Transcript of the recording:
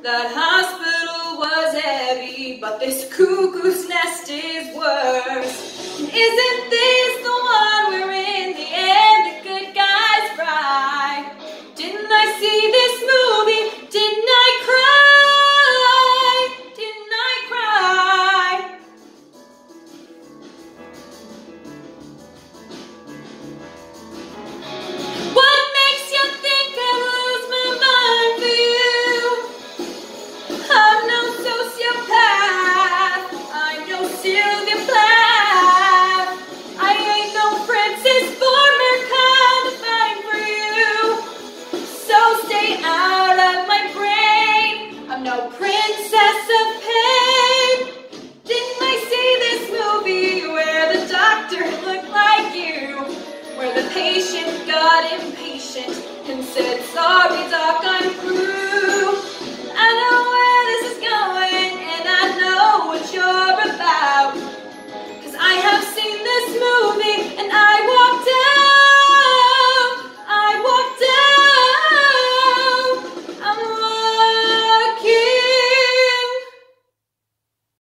That hospital was heavy, but this cuckoo's nest is worse. And isn't this the one where in the end the good guys cry? Didn't I see this movie? Didn't I cry? Didn't I cry? What makes you think I lose my mind for you? I'm no sociopath, I'm no Sylvia Plath. I ain't no Francis Former kind of fine for you. So stay out of my brain, I'm no princess of pain. Didn't I see this movie where the doctor looked like you? Where the patient got impatient and said sorry?